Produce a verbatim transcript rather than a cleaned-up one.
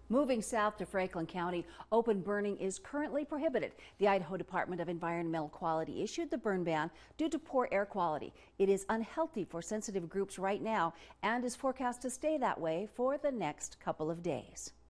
Moving south to Franklin County, open burning is currently prohibited. The Idaho Department of Environmental Quality issued the burn ban due to poor air quality. It is unhealthy for sensitive groups right now and is forecast to stay that way for the next couple of days.